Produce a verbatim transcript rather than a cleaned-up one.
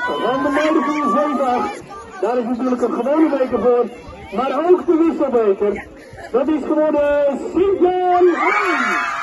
van de meiden van de zeven acht. Daar is natuurlijk een gewone beker voor, maar ook de wisselbeker. Dat is geworden Sint-Jan Hein.